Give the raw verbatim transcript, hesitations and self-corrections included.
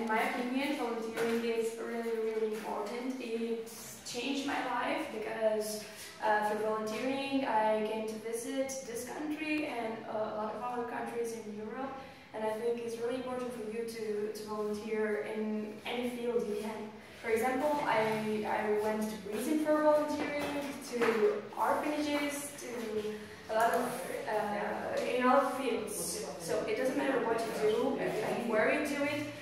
my opinion, volunteering is really, really important. It's changed my life because uh, through volunteering I came to visit this country and uh, a lot of other countries in Europe. And I think it's really important for you to, to volunteer in any field you can. For example, I, I went to prison for volunteering, to orphanages, to a lot of, uh, in all fields. So it doesn't matter what you do and where you do it,